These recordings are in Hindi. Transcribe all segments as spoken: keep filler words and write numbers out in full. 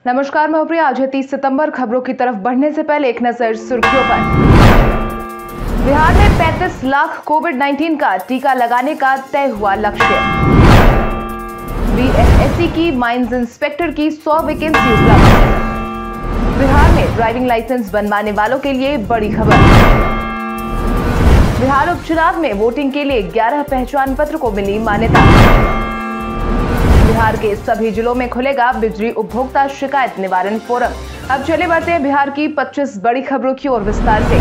नमस्कार, मैं प्रिया। आज है तीस सितंबर। खबरों की तरफ बढ़ने से पहले एक नजर सुर्खियों पर। बिहार में पैंतीस लाख कोविड उन्नीस का टीका लगाने का तय हुआ लक्ष्य। बीएसएससी की माइंस इंस्पेक्टर की सौ वैकेंसी उपलब्ध। बिहार में ड्राइविंग लाइसेंस बनवाने वालों के लिए बड़ी खबर। बिहार उपचुनाव में वोटिंग के लिए ग्यारह पहचान पत्र को मिली मान्यता। बिहार के सभी जिलों में खुलेगा बिजली उपभोक्ता शिकायत निवारण फोरम। अब चले बढ़ते हैं बिहार की पच्चीस बड़ी खबरों की ओर विस्तार से।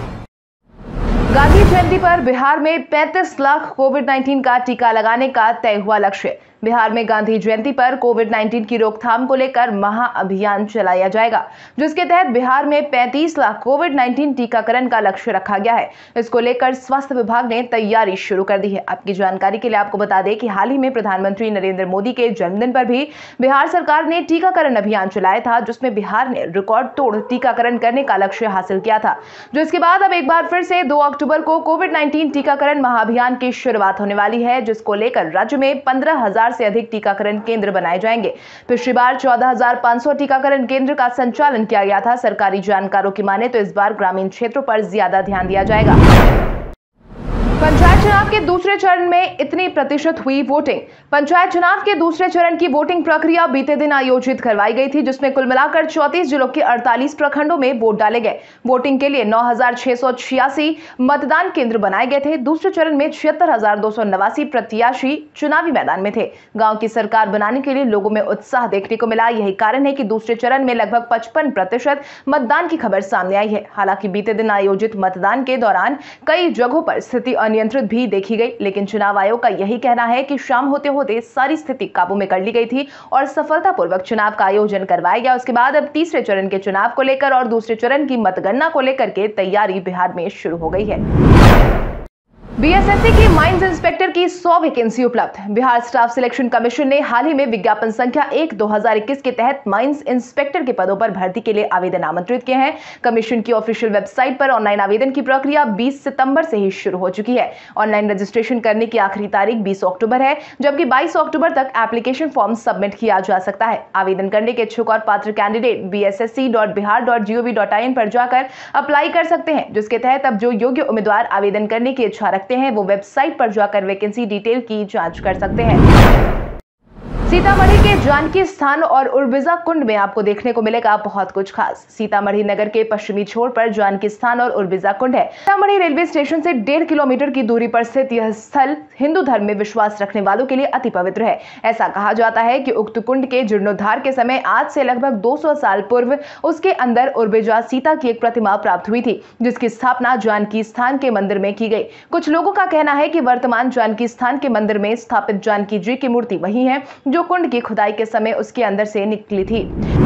गांधी जयंती पर बिहार में पैंतीस लाख कोविड उन्नीस का टीका लगाने का तय हुआ लक्ष्य। बिहार में गांधी जयंती पर कोविड उन्नीस की रोकथाम को लेकर महाअभियान चलाया जाएगा, जिसके तहत बिहार में पैंतीस लाख कोविड उन्नीस टीकाकरण का लक्ष्य रखा गया है। इसको लेकर स्वास्थ्य विभाग ने तैयारी शुरू कर दी है। आपकी जानकारी के लिए आपको बता दें कि हाल ही में प्रधानमंत्री नरेंद्र मोदी के जन्मदिन पर भी बिहार सरकार ने टीकाकरण अभियान चलाया था, जिसमें बिहार ने रिकॉर्ड तोड़ टीकाकरण करने का लक्ष्य हासिल किया था। जिसके बाद अब एक बार फिर से दो अक्टूबर को कोविड उन्नीस टीकाकरण महाअभियान की शुरुआत होने वाली है, जिसको लेकर राज्य में पंद्रह हजार से अधिक टीकाकरण केंद्र बनाए जाएंगे। पिछली बार चौदह हजार पाँच सौ टीकाकरण केंद्र का संचालन किया गया था। सरकारी जानकारों की माने तो इस बार ग्रामीण क्षेत्रों पर ज्यादा ध्यान दिया जाएगा। पंचायत चुनाव के दूसरे चरण में इतनी प्रतिशत हुई वोटिंग। पंचायत चुनाव के दूसरे चरण की वोटिंग प्रक्रिया बीते दिन आयोजित करवाई गई थी, जिसमें कुल मिलाकर चौंतीस जिलों के अड़तालीस प्रखंडों में वोट डाले गए। वोटिंग के लिए नौ हजार छह सौ छियासी मतदान केंद्र बनाए गए थे। दूसरे चरण में छिहत्तर हजार दो सौ नवासी प्रत्याशी चुनावी मैदान में थे। गांव की सरकार बनाने के लिए लोगों में उत्साह देखने को मिला। यही कारण है कि दूसरे चरण में लगभग पचपन प्रतिशत मतदान की खबर सामने आई है। हालांकि बीते दिन आयोजित मतदान के दौरान कई जगहों पर स्थिति अनियंत्रित भी देखी गई, लेकिन चुनाव आयोग का यही कहना है कि शाम होते होते सारी स्थिति काबू में कर ली गई थी और सफलतापूर्वक चुनाव का आयोजन करवाया गया। उसके बाद अब तीसरे चरण के चुनाव को लेकर और दूसरे चरण की मतगणना को लेकर के तैयारी बिहार में शुरू हो गई है। बीएसएससी की माइंस इंस्पेक्टर की सौ वैकेंसी उपलब्ध। बिहार स्टाफ सिलेक्शन कमीशन ने हाल ही में विज्ञापन संख्या एक दो हजार इक्कीस के तहत माइंस इंस्पेक्टर के पदों पर भर्ती के लिए आवेदन आमंत्रित किए हैं। कमीशन की ऑफिशियल वेबसाइट पर ऑनलाइन आवेदन की प्रक्रिया बीस सितंबर से ही शुरू हो चुकी है। ऑनलाइन रजिस्ट्रेशन करने की आखिरी तारीख बीस अक्टूबर है, जबकि बाईस अक्टूबर तक एप्लीकेशन फॉर्म सबमिट किया जा सकता है। आवेदन करने के इच्छुक और पात्र candidate B S S C dot Bihar dot G O V dot I N पर जाकर अप्लाई कर सकते हैं, जिसके तहत अब जो योग्य उम्मीदवार आवेदन करने की इच्छा रखते हैं वो वेबसाइट पर जाकर वैकेंसी डिटेल की जांच कर सकते हैं। सीतामढ़ी के जानकी स्थान और उर्बिजा कुंड में आपको देखने को मिलेगा बहुत कुछ खास। सीतामढ़ी नगर के पश्चिमी छोर पर जानकी स्थान और उर्बिजा कुंड है। सीतामढ़ी रेलवे स्टेशन से डेढ़ किलोमीटर की दूरी पर स्थित यह स्थल हिंदू धर्म में विश्वास रखने वालों के लिए अति पवित्र है। ऐसा कहा जाता है कि उक्त कुंड के जीर्णोद्धार के समय आज से लगभग दो सौ साल पूर्व उसके अंदर उर्बिजा सीता की एक प्रतिमा प्राप्त हुई थी, जिसकी स्थापना जानकी स्थान के मंदिर में की गई। कुछ लोगों का कहना है कि वर्तमान जानकी स्थान के मंदिर में स्थापित जानकी जी की मूर्ति वही है जो कुंड की खुदाई के समय उसके अंदर से निकली थी।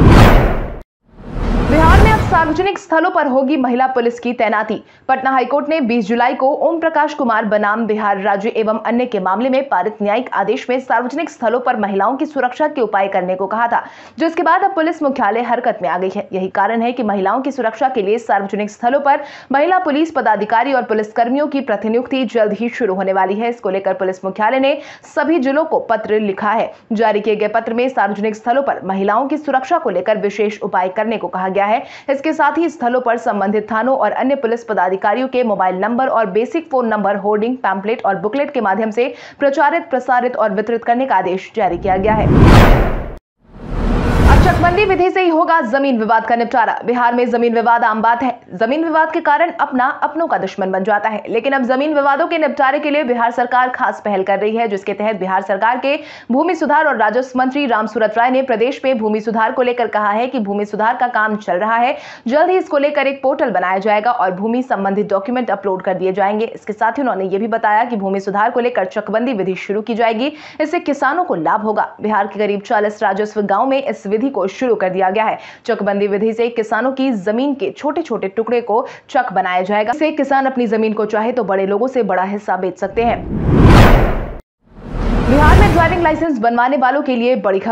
बिहार में अब सार्वजनिक स्थलों पर होगी महिला पुलिस की तैनाती। पटना हाईकोर्ट ने बीस जुलाई को ओम प्रकाश कुमार बनाम बिहार राज्य एवं अन्य के मामले में पारित न्यायिक आदेश में सार्वजनिक स्थलों पर महिलाओं की सुरक्षा के उपाय करने को कहा था, जिसके बाद अब पुलिस मुख्यालय हरकत में आ गई है। यही कारण है कि महिलाओं की सुरक्षा के लिए सार्वजनिक स्थलों पर महिला पुलिस पदाधिकारी और पुलिस कर्मियों की प्रतिनियुक्ति जल्द ही शुरू होने वाली है। इसको लेकर पुलिस मुख्यालय ने सभी जिलों को पत्र लिखा है। जारी किए गए पत्र में सार्वजनिक स्थलों पर महिलाओं की सुरक्षा को लेकर विशेष उपाय करने को कहा गया है। इसके साथ ही स्थलों पर संबंधित थानों और अन्य पुलिस पदाधिकारियों के मोबाइल नंबर और basic phone number hoarding, pamphlet और बुकलेट के माध्यम से प्रचारित, प्रसारित और वितरित करने का आदेश जारी किया गया है। चकबंदी विधि से ही होगा जमीन विवाद का निपटारा। बिहार में जमीन विवाद आम बात है। जमीन विवाद के कारण अपना अपनों का दुश्मन बन जाता है, लेकिन अब जमीन विवादों के निपटारे के लिए बिहार सरकार खास पहल कर रही है, जिसके तहत बिहार सरकार के भूमि सुधार और राजस्व मंत्री रामसूरत राय ने प्रदेश में भूमि सुधार को लेकर कहा है कि भूमि सुधार का काम चल रहा है। जल्द ही इसको लेकर एक पोर्टल बनाया जाएगा और भूमि संबंधित डॉक्यूमेंट अपलोड कर दिए जाएंगे। इसके साथ ही उन्होंने ये भी बताया कि भूमि सुधार को लेकर चकबंदी विधि शुरू की जाएगी। इससे किसानों को लाभ होगा। बिहार के करीब चालीस राजस्व गाँव में इस विधि को शुरू कर दिया गया है। चकबंदी विधि से किसानों की जमीन के छोटे छोटे टुकड़े को चक बनाया जाएगा। इससे किसान अपनी जमीन को चाहे तो बड़े लोगों से बड़ा हिस्सा बेच सकते हैं। बिहार में ड्राइविंग लाइसेंस बनवाने वालों के लिए बड़ी खबर।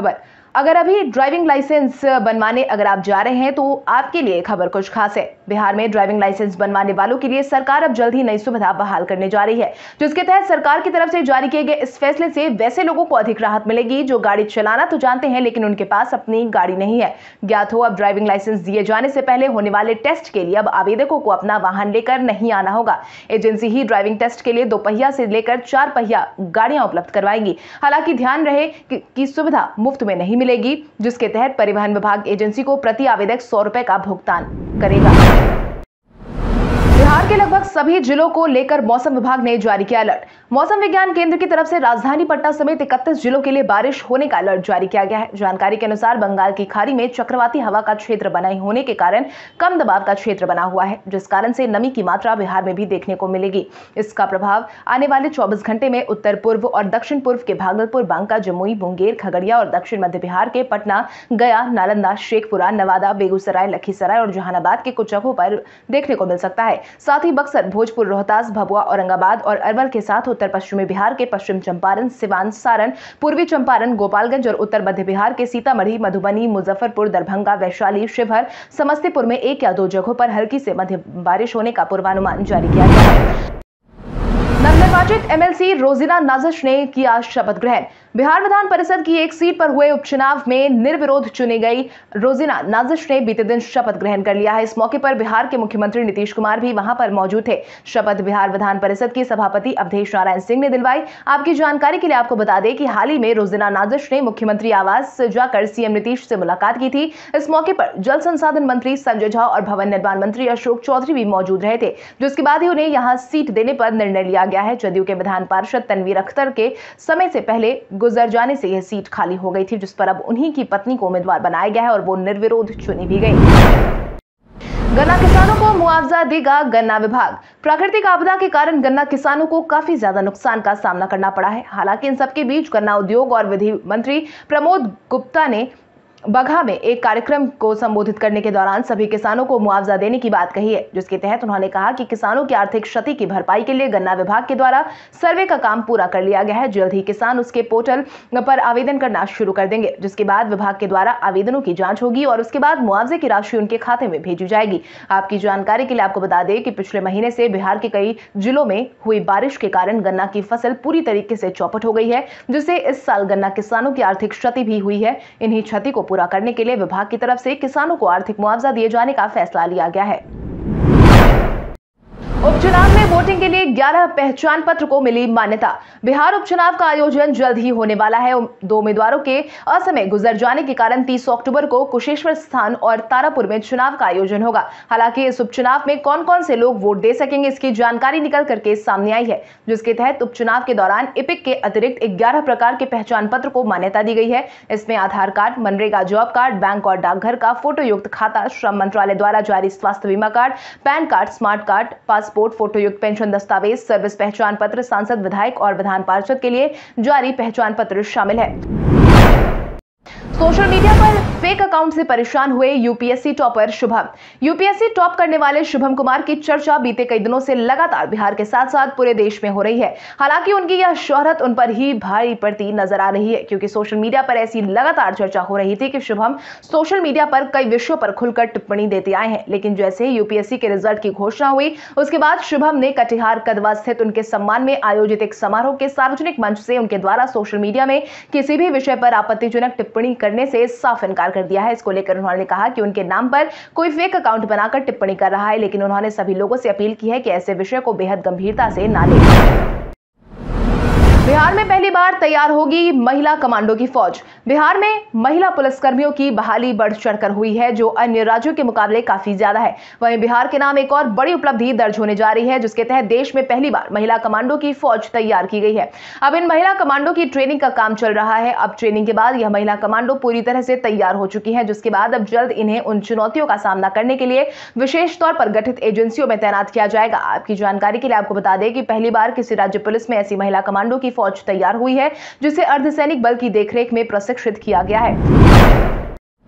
अगर अभी ड्राइविंग लाइसेंस बनवाने अगर आप जा रहे हैं तो आपके लिए खबर कुछ खास है। बिहार में ड्राइविंग लाइसेंस बनवाने वालों के लिए सरकार अब जल्द ही नई सुविधा बहाल करने जा रही है, जिसके तहत सरकार की तरफ से जारी किए गए इस फैसले से वैसे लोगों को अधिक राहत मिलेगी जो गाड़ी चलाना तो जानते हैं लेकिन उनके पास अपनी गाड़ी नहीं है। ज्ञात हो, अब ड्राइविंग लाइसेंस दिए जाने से पहले होने वाले टेस्ट के लिए अब आवेदकों को अपना वाहन लेकर नहीं आना होगा। एजेंसी ही ड्राइविंग टेस्ट के लिए दो पहिया से लेकर चार पहिया गाड़ियां उपलब्ध करवाएगी। हालांकि ध्यान रहे कि, कि सुविधा मुफ्त में नहीं मिलेगी, जिसके तहत परिवहन विभाग एजेंसी को प्रति आवेदक सौ रुपए का भुगतान करेगा। बिहार के लगभग सभी जिलों को लेकर मौसम विभाग ने जारी किया अलर्ट। मौसम विज्ञान केंद्र की तरफ से राजधानी पटना समेत इकतीस जिलों के लिए बारिश होने का अलर्ट जारी किया गया है। जानकारी के अनुसार बंगाल की खाड़ी में चक्रवाती हवा का क्षेत्र बना होने के कारण कम दबाव का क्षेत्र बना हुआ है, जिस कारण से नमी की मात्रा बिहार में भी देखने को मिलेगी। इसका प्रभाव आने वाले चौबीस घंटे में उत्तर पूर्व और दक्षिण पूर्व के भागलपुर, बांका, जमुई, मुंगेर, खगड़िया और दक्षिण मध्य बिहार के पटना, गया, नालंदा, शेखपुरा, नवादा, बेगूसराय, लखीसराय और जहानाबाद के कुछ जगहों पर देखने को मिल सकता है। साथ ही बक्सर, भोजपुर, रोहतास, भभुआ, औरंगाबाद और अरवल के साथ उत्तर पश्चिमी बिहार के पश्चिम चंपारण, सिवान, सारण, पूर्वी चंपारण, गोपालगंज और उत्तर मध्य बिहार के सीतामढ़ी, मधुबनी, मुजफ्फरपुर, दरभंगा, वैशाली, शिवहर, समस्तीपुर में एक या दो जगहों पर हल्की से मध्य बारिश होने का पूर्वानुमान जारी किया गया है। नवनिर्वाचित एमएलसी रोजीना नाजिश ने किया शपथ ग्रहण। बिहार विधान परिषद की एक सीट पर हुए उपचुनाव में निर्विरोध चुनी गई रोजीना नाजिश ने बीते दिन शपथ ग्रहण कर लिया है। इस मौके पर बिहार के मुख्यमंत्री नीतीश कुमार भी वहां पर मौजूद थे। शपथ बिहार विधान परिषद की सभापति अवधेश नारायण सिंह ने दिलवाई। आपकी जानकारी के लिए आपको बता दें कि हाल ही में रोजीना नाजिश ने मुख्यमंत्री आवास जाकर सीएम नीतीश से मुलाकात की थी। इस मौके पर जल संसाधन मंत्री संजय झा और भवन निर्माण मंत्री अशोक चौधरी भी मौजूद रहे थे, जिसके बाद ही उन्हें यहाँ सीट देने पर निर्णय लिया गया है। जदयू के विधान पार्षद तनवीर अख्तर के समय से पहले गुजर जाने से यह सीट खाली हो गई थी, जिस पर अब उन्हीं की पत्नी को उम्मीदवार बनाया गया है और वो निर्विरोध चुनी भी गई। गन्ना किसानों को मुआवजा देगा गन्ना विभाग। प्राकृतिक आपदा के कारण गन्ना किसानों को काफी ज्यादा नुकसान का सामना करना पड़ा है। हालांकि इन सबके बीच गन्ना उद्योग और विधि मंत्री प्रमोद गुप्ता ने बगहा में एक कार्यक्रम को संबोधित करने के दौरान सभी किसानों को मुआवजा देने की बात कही है, जिसके तहत उन्होंने कहा कि किसानों की आर्थिक क्षति की भरपाई के लिए गन्ना विभाग के द्वारा सर्वे का काम पूरा कर लिया गया है। जल्द ही किसान उसके पोर्टल पर आवेदन करना शुरू कर देंगे, जिसके बाद विभाग के द्वारा आवेदनों की जांच होगी और उसके बाद मुआवजे की राशि उनके खाते में भेजी जाएगी। आपकी जानकारी के लिए आपको बता दें कि पिछले महीने से बिहार के कई जिलों में हुई बारिश के कारण गन्ना की फसल पूरी तरीके से चौपट हो गई है, जिससे इस साल गन्ना किसानों की आर्थिक क्षति भी हुई है। इन्हीं क्षति को पूरा करने के लिए विभाग की तरफ से किसानों को आर्थिक मुआवजा दिए जाने का फैसला लिया गया है। उपचुनाव में वोटिंग के लिए ग्यारह पहचान पत्र को मिली मान्यता। बिहार उपचुनाव का आयोजन जल्द ही होने वाला है। दो उम्मीदवारों के असमय गुजर जाने के कारण तीस अक्टूबर को कुशेश्वर स्थान और तारापुर में चुनाव का आयोजन होगा। हालांकि इस उपचुनाव में कौन कौन से लोग वोट दे सकेंगे, इसकी जानकारी निकल करके सामने आई है, जिसके तहत उपचुनाव के दौरान इपिक के अतिरिक्त ग्यारह प्रकार के पहचान पत्र को मान्यता दी गई है। इसमें आधार कार्ड, मनरेगा जॉब कार्ड, बैंक और डाकघर का फोटो युक्त खाता, श्रम मंत्रालय द्वारा जारी स्वास्थ्य बीमा card, PAN card, smart card, passport, photo युक्त पेंशन दस्तावेज, सर्विस पहचान पत्र, सांसद, विधायक और विधान पार्षद के लिए जारी पहचान पत्र शामिल है। सोशल मीडिया पर फेक अकाउंट से परेशान हुए UPSC topper Shubham. UPSC top करने वाले शुभम कुमार की चर्चा बीते कई दिनों से लगातार बिहार के साथ साथ पूरे देश में हो रही है। हालांकि उनकी यह शोहरत उन पर ही भारी पड़ती नजर आ रही है, क्योंकि सोशल मीडिया पर ऐसी लगातार चर्चा हो रही थी कि शुभम सोशल मीडिया पर कई विषयों पर खुलकर टिप्पणी देते आए हैं। लेकिन जैसे ही यूपीएससी के रिजल्ट की घोषणा हुई, उसके बाद शुभम ने कटिहार कदवा स्थित उनके सम्मान में आयोजित एक समारोह के सार्वजनिक मंच से उनके द्वारा सोशल मीडिया में किसी भी विषय पर आपत्तिजनक टिप्पणी करने से साफ इनकार कर दिया है। इसको लेकर उन्होंने कहा कि उनके नाम पर कोई फेक अकाउंट बनाकर टिप्पणी कर रहा है, लेकिन उन्होंने सभी लोगों से अपील की है कि ऐसे विषय को बेहद गंभीरता से ना लें। बिहार में पहली बार तैयार होगी महिला कमांडो की फौज। बिहार में महिला पुलिसकर्मियों की बहाली बढ़ चढ़कर हुई है, जो अन्य राज्यों के मुकाबले काफी ज्यादा है। वहीं बिहार के नाम एक और बड़ी उपलब्धि दर्ज होने जा रही है, जिसके तहत देश में पहली बार महिला कमांडो की फौज तैयार की गई है। अब इन महिला कमांडो की ट्रेनिंग का काम चल रहा है। अब ट्रेनिंग के बाद यह महिला कमांडो पूरी तरह से तैयार हो चुकी है, जिसके बाद अब जल्द इन्हें उन चुनौतियों का सामना करने के लिए विशेष तौर पर गठित एजेंसियों में तैनात किया जाएगा। आपकी जानकारी के लिए आपको बता दें कि पहली बार किसी राज्य पुलिस में ऐसी महिला कमांडो की फौज तैयार हुई है, जिसे अर्धसैनिक बल की देखरेख में प्रशिक्षित किया गया है।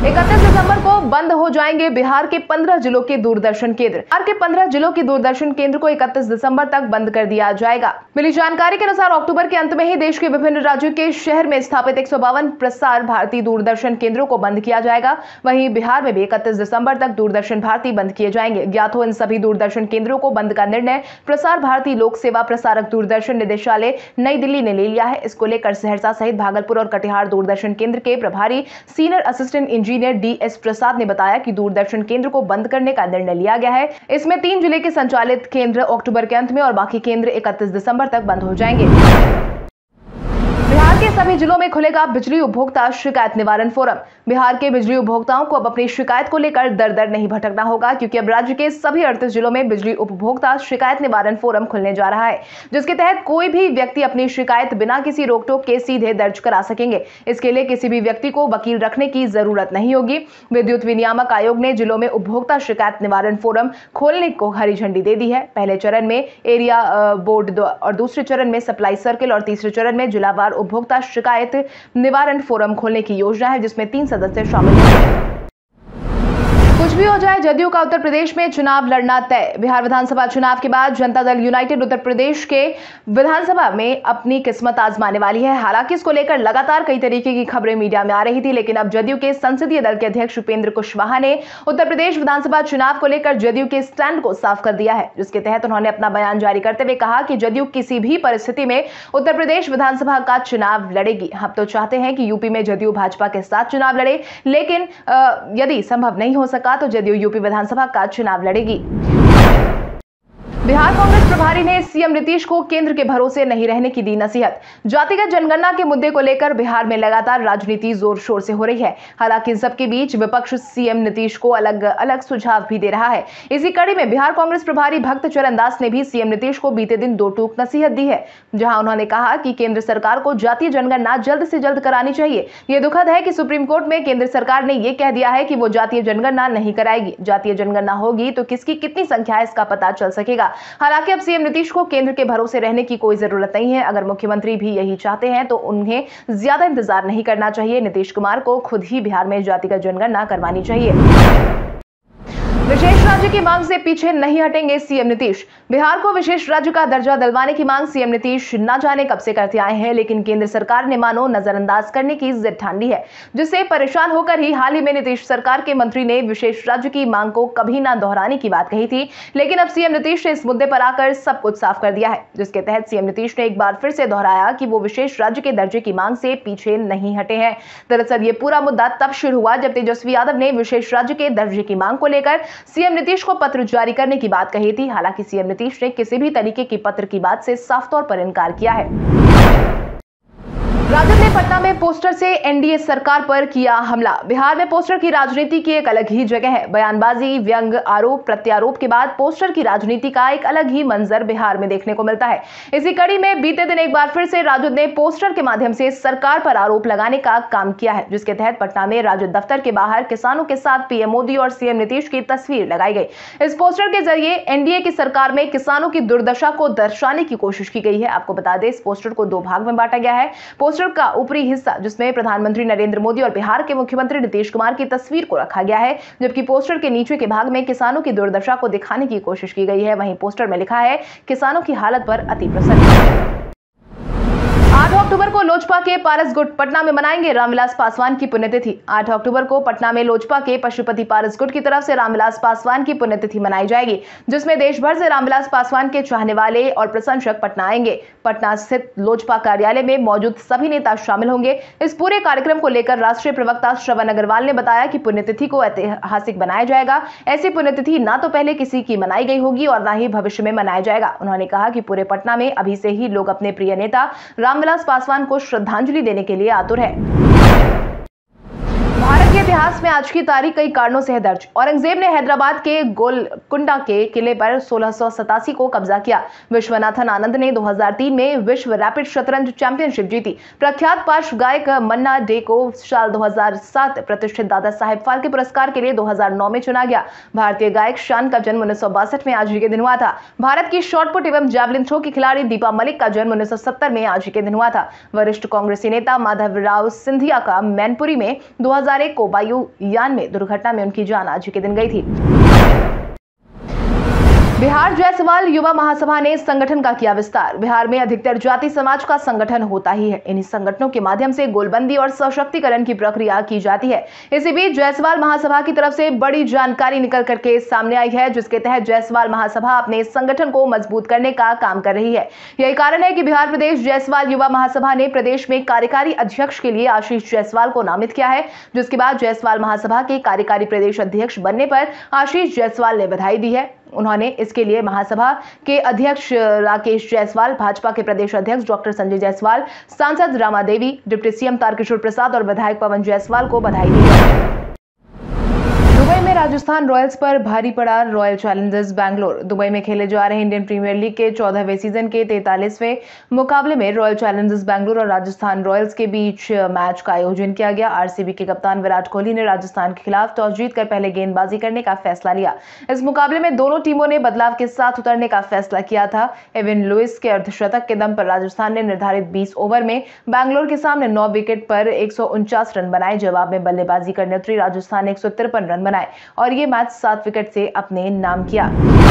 इकतीस दिसंबर को बंद हो जाएंगे बिहार के पंद्रह जिलों के दूरदर्शन केंद्र। बिहार के पंद्रह जिलों के दूरदर्शन केंद्र को इकतीस दिसंबर तक बंद कर दिया जाएगा। मिली जानकारी के अनुसार अक्टूबर के अंत में ही देश के विभिन्न राज्यों के शहर में स्थापित एक सौ बावन प्रसार भारती दूरदर्शन केंद्रों को बंद किया जाएगा। वहीं बिहार में भी इकतीस दिसंबर तक दूरदर्शन भारती बंद किए जाएंगे। ज्ञात हो, इन सभी दूरदर्शन केंद्रों को बंद का निर्णय प्रसार भारती लोक सेवा प्रसारक दूरदर्शन निदेशालय नई दिल्ली ने ले लिया है। इसको लेकर सहरसा सहित भागलपुर और कटिहार दूरदर्शन केंद्र के प्रभारी senior assistant engineer D S Prasad ने बताया कि दूरदर्शन केंद्र को बंद करने का निर्णय लिया गया है। इसमें तीन जिले के संचालित केंद्र अक्टूबर के अंत में और बाकी केंद्र इकतीस दिसंबर तक बंद हो जाएंगे। बिहार के सभी जिलों में खुलेगा बिजली उपभोक्ता शिकायत निवारण फोरम। बिहार के बिजली उपभोक्ताओं को अब अपनी शिकायत को लेकर दर दर नहीं भटकना होगा, क्योंकि अब राज्य के सभी अड़तीस जिलों में बिजली उपभोक्ता शिकायत निवारण फोरम खुलने जा रहा है, जिसके तहत कोई भी व्यक्ति अपनी शिकायत बिना किसी रोक टोक के सीधे दर्ज करा सकेंगे। इसके लिए किसी भी व्यक्ति को वकील रखने की जरूरत नहीं होगी। विद्युत विनियामक आयोग ने जिलों में उपभोक्ता शिकायत निवारण फोरम खोलने को हरी झंडी दे दी है। पहले चरण में एरिया बोर्ड और दूसरे चरण में सप्लाई सर्किल और तीसरे चरण में जिलावार उपभोक्ता शिकायत निवारण फोरम खोलने की योजना है, जिसमें तीन सदस्य शामिल हैं। कुछ भी हो जाए, जदयू का उत्तर प्रदेश में चुनाव लड़ना तय। बिहार विधानसभा चुनाव के बाद जनता दल यूनाइटेड उत्तर प्रदेश के विधानसभा में अपनी किस्मत आजमाने वाली है। हालांकि इसको लेकर लगातार कई तरीके की खबरें मीडिया में आ रही थी, लेकिन अब जदयू के संसदीय दल के अध्यक्ष उपेंद्र कुशवाहा ने उत्तर प्रदेश विधानसभा चुनाव को लेकर जदयू के स्टैंड को साफ कर दिया है, जिसके तहत उन्होंने अपना बयान जारी करते हुए कहा कि जदयू किसी भी परिस्थिति में उत्तर प्रदेश विधानसभा का चुनाव लड़ेगी। हम तो चाहते हैं कि यूपी में जदयू भाजपा के साथ चुनाव लड़े, लेकिन यदि संभव नहीं हो सका तो जदयू यूपी विधानसभा का चुनाव लड़ेगी। बिहार कांग्रेस प्रभारी ने सीएम नीतीश को केंद्र के भरोसे नहीं रहने की दी नसीहत। जातिगत जनगणना के मुद्दे को लेकर बिहार में लगातार राजनीति जोर शोर से हो रही है। हालांकि इन सबके बीच विपक्ष सीएम नीतीश को अलग अलग सुझाव भी दे रहा है। इसी कड़ी में बिहार कांग्रेस प्रभारी भक्त चरण दास ने भी सीएम नीतीश को बीते दिन दो टूक नसीहत दी है, जहां उन्होंने कहा कि केंद्र सरकार को जातीय जनगणना जल्द से जल्द करानी चाहिए। यह दुखद है कि सुप्रीम कोर्ट में केंद्र सरकार ने यह कह दिया है कि वो जातीय जनगणना नहीं कराएगी। जातीय जनगणना होगी तो किसकी कितनी संख्या है इसका पता चल सकेगा। हालांकि अब सीएम नीतीश को केंद्र के भरोसे रहने की कोई जरूरत नहीं है। अगर मुख्यमंत्री भी यही चाहते हैं तो उन्हें ज्यादा इंतजार नहीं करना चाहिए। नीतीश कुमार को खुद ही बिहार में जातिगत जनगणना करवानी चाहिए। विशेष राज्य की मांग से पीछे नहीं हटेंगे सीएम नीतीश। बिहार को विशेष राज्य का दर्जा दिलवाने की मांग सीएम नीतीश न जाने कब से करते आए हैं, लेकिन केंद्र सरकार ने मानो नजरअंदाज करने की जिद ठान ली है, जिससे परेशान होकर ही हाल ही में नीतीश सरकार के मंत्री ने विशेष राज्य की मांग को कभी न दोहराने की बात कही थी। लेकिन अब सीएम नीतीश ने इस मुद्दे पर आकर सब कुछ साफ कर दिया है, जिसके तहत सीएम नीतीश ने एक बार फिर से दोहराया कि वो विशेष राज्य के दर्जे की मांग से पीछे नहीं हटे हैं। दरअसल ये पूरा मुद्दा तब शुरू हुआ जब तेजस्वी यादव ने विशेष राज्य के दर्जे की मांग को लेकर सीएम नीतीश को पत्र जारी करने की बात कही थी। हालांकि सीएम नीतीश ने किसी भी तरीके की पत्र की बात से साफ तौर पर इनकार किया है। राजद ने पटना में पोस्टर से एनडीए सरकार पर किया हमला। बिहार में पोस्टर की राजनीति की एक अलग ही जगह है। बयानबाजी, व्यंग, आरोप प्रत्यारोप के बाद पोस्टर की राजनीति का एक अलग ही मंजर बिहार में देखने को मिलता है। इसी कड़ी में बीते दिन एक बार फिर से राजद ने पोस्टर के माध्यम से सरकार पर आरोप लगाने का काम किया है, जिसके तहत पटना में राजद दफ्तर के बाहर किसानों के साथ पीएम मोदी और सीएम नीतीश की तस्वीर लगाई गई। इस पोस्टर के जरिए एनडीए की सरकार में किसानों की दुर्दशा को दर्शाने की कोशिश की गई है। आपको बता दें, इस पोस्टर को दो भाग में बांटा गया है। पोस्टर का ऊपरी हिस्सा, जिसमें प्रधानमंत्री नरेंद्र मोदी और बिहार के मुख्यमंत्री नीतीश कुमार की तस्वीर को रखा गया है, जबकि पोस्टर के नीचे के भाग में किसानों की दुर्दशा को दिखाने की कोशिश की गई है। वहीं पोस्टर में लिखा है, किसानों की हालत पर अति प्रसन्न। आठ अक्टूबर को लोजपा के पारस गुट पटना में मनाएंगे रामविलास पासवान की पुण्यतिथि। आठ अक्टूबर को पटना में लोजपा के पशुपति पारस गुट की तरफ से रामविलास पासवान की पुण्यतिथि मनाई जाएगी, जिसमें देश भर से रामविलास पासवान के चाहने वाले और प्रशंसक पटना आएंगे। पटना स्थित लोजपा कार्यालय में मौजूद सभी नेता शामिल होंगे। इस पूरे कार्यक्रम को लेकर राष्ट्रीय प्रवक्ता श्रवण अग्रवाल ने बताया कि पुण्यतिथि को ऐतिहासिक बनाया जाएगा। ऐसी पुण्यतिथि ना तो पहले किसी की मनाई गई होगी और ना ही भविष्य में मनाया जाएगा। उन्होंने कहा कि पूरे पटना में अभी से ही लोग अपने प्रिय नेता रामविलास पासवान को श्रद्धांजलि देने के लिए आतुर है। भारत के इतिहास में आज की तारीख कई कारणों से है दर्ज। औरंगजेब ने हैदराबाद के गोलकुंडा के किले पर सोलह सौ सतासी को कब्जा किया। विश्वनाथन आनंद ने दो हज़ार तीन में विश्व रैपिड शतरंज चैंपियनशिप जीती। प्रख्यात पार्श्व गायक मन्ना डे को साल दो हज़ार सात प्रतिष्ठित दादा साहेब फाल्के पुरस्कार के लिए दो हज़ार नौ में चुना गया। भारतीय गायक शान का जन्म उन्नीस सौ बासठ में आज ही के दिन हुआ था। भारत की शॉटपुट एवं जैवलिन थ्रो की खिलाड़ी दीपा मलिक का जन्म उन्नीस सौ सत्तर में आज ही के दिन हुआ था। वरिष्ठ कांग्रेसी नेता माधवराव सिंधिया का मैनपुरी में दो हज़ार एक को वायु वायुयान में दुर्घटना में उनकी जान आज के दिन गई थी। बिहार जायसवाल युवा महासभा ने इस संगठन का किया विस्तार। बिहार में अधिकतर जाति समाज का संगठन होता ही है। इन्हीं संगठनों के माध्यम से गोलबंदी और सशक्तिकरण की प्रक्रिया की जाती है। इसी बीच जायसवाल महासभा की तरफ से बड़ी जानकारी निकल करके सामने आई है, जिसके तहत जायसवाल महासभा अपने इस संगठन को मजबूत करने का काम कर रही है। यही कारण है कि बिहार प्रदेश जायसवाल युवा महासभा ने प्रदेश में कार्यकारी अध्यक्ष के लिए आशीष जायसवाल को नामित किया है, जिसके बाद जायसवाल महासभा के कार्यकारी प्रदेश अध्यक्ष बनने पर आशीष जायसवाल ने बधाई दी है। उन्होंने इसके लिए महासभा के अध्यक्ष राकेश जायसवाल, भाजपा के प्रदेश अध्यक्ष डॉक्टर संजय जायसवाल, सांसद रामा देवी, डिप्टी सीएम तारकिशोर प्रसाद और विधायक पवन जायसवाल को बधाई दी है। दुबई में राजस्थान रॉयल्स पर भारी पड़ा रॉयल चैलेंजर्स बैंगलोर। दुबई में खेले जा रहे इंडियन प्रीमियर लीग के चौदहवें सीजन के तैंतालीसवें मुकाबले में रॉयल चैलेंजर्स बैंगलोर और राजस्थान रॉयल्स के बीच मैच का आयोजन किया गया। आरसीबी के कप्तान विराट कोहली ने राजस्थान के खिलाफ टॉस जीतकर पहले गेंदबाजी करने का फैसला लिया। इस मुकाबले में दोनों टीमों ने बदलाव के साथ उतरने का फैसला किया था। एविन लुइस के अर्धशतक के दम पर राजस्थान ने निर्धारित बीस ओवर में बैंगलोर के सामने नौ विकेट पर एक सौ उनचास रन बनाए। जवाब में बल्लेबाजी करने उतरी राजस्थान ने एक सौ तिरपन रन बनाए और ये मैच सात विकेट से अपने नाम किया।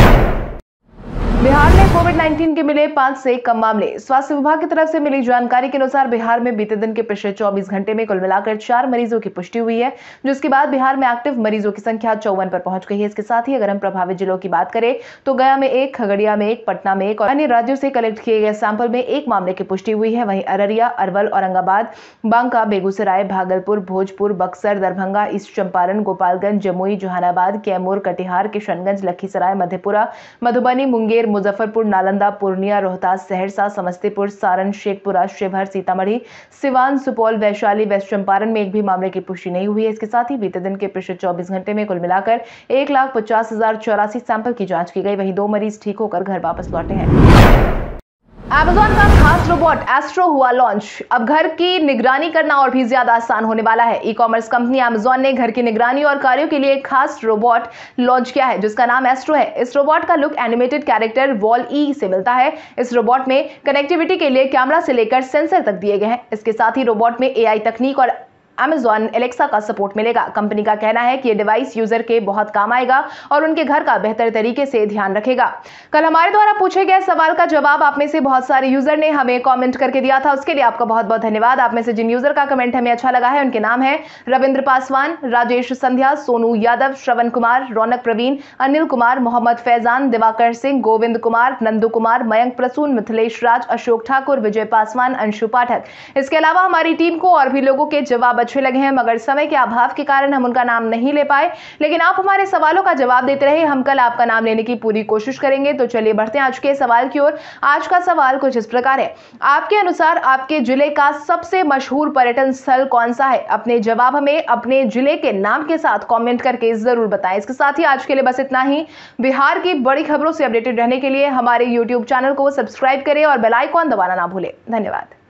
बिहार में कोविड उन्नीस के मिले पांच से कम मामले। स्वास्थ्य विभाग की तरफ से मिली जानकारी के अनुसार बिहार में बीते दिन के पिछले चौबीस घंटे में कुल मिलाकर चार मरीजों की पुष्टि हुई है, जिसके बाद बिहार में एक्टिव मरीजों की संख्या चौवन पर पहुंच गई है। इसके साथ ही अगर हम प्रभावित जिलों की बात करें तो गया में एक, खगड़िया में एक, पटना में एक और अन्य राज्यों से कलेक्ट किए गए सैंपल में एक मामले की पुष्टि हुई है। वहीं अररिया, अरवल, औरंगाबाद, बांका, बेगूसराय, भागलपुर, भोजपुर, बक्सर, दरभंगा, ईस्ट चंपारण, गोपालगंज, जमुई, जहानाबाद, कैमूर, कटिहार, किशनगंज, लखीसराय, मधेपुरा, मधुबनी, मुंगेर, मुजफ्फरपुर, नालंदा, पूर्णिया, रोहतास, सहरसा, समस्तीपुर, सारण, शेखपुरा, शिवहर, सीतामढ़ी, सिवान, सुपौल, वैशाली, वेस्ट चंपारण में एक भी मामले की पुष्टि नहीं हुई है। इसके साथ ही बीते दिन के पिछले चौबीस घंटे में कुल मिलाकर एक लाख पचास हजार चौरासी सैंपल की जांच की गई। वहीं दो मरीज ठीक होकर घर वापस लौटे हैं। Amazon का खास रोबोट एस्ट्रो हुआ लॉन्च। अब घर की निगरानी करना और भी ज्यादा आसान होने वाला है। ई कॉमर्स कंपनी Amazon ने घर की निगरानी और कार्यों के लिए एक खास रोबोट लॉन्च किया है, जिसका नाम एस्ट्रो है। इस रोबोट का look animated character Wall E से मिलता है। इस रोबोट में कनेक्टिविटी के लिए कैमरा से लेकर सेंसर तक दिए गए हैं। इसके साथ ही रोबोट में एआई तकनीक और Amazon Alexa का सपोर्ट मिलेगा। कंपनी का कहना है कि ये डिवाइस यूजर के बहुत काम आएगा और उनके घर का बेहतर तरीके से ध्यान रखेगा। कल हमारे द्वारा पूछे गए सवाल का जवाब आप में से बहुत सारे यूजर ने हमें कमेंट करके दिया था, उसके लिए आपका बहुत बहुत धन्यवाद। आप में से जिन यूजर का कमेंट हमें अच्छा लगा है उनके नाम है रविंद्र पासवान, राजेश संध्या, सोनू यादव, श्रवण कुमार, रौनक प्रवीण, अनिल कुमार, मोहम्मद फैजान, दिवाकर सिंह, गोविंद कुमार, नंदू कुमार, मयंक प्रसून, मिथिलेश राज, अशोक ठाकुर, विजय पासवान, अंशु पाठक। इसके अलावा हमारी टीम को और भी लोगों के जवाब अच्छे लगे हैं, मगर समय के अभाव के कारण हम उनका नाम नहीं ले पाए। लेकिन आप हमारे सवालों का जवाब देते रहे, हम कल आपका नाम लेने की पूरी कोशिश करेंगे। तो चलिए बढ़ते हैं आज के सवाल की ओर। आज का सवाल कुछ इस प्रकार है, आपके अनुसार आपके जिले का सबसे मशहूर पर्यटन स्थल कौन सा है? अपने जवाब हमें अपने जिले के नाम के साथ कमेंट करके जरूर बताएं। इसके साथ ही आज के लिए बस इतना ही। बिहार की बड़ी खबरों से अपडेटेड रहने के लिए हमारे यूट्यूब चैनल को सब्सक्राइब करें और बेल आइकॉन दबाना ना भूलें। धन्यवाद।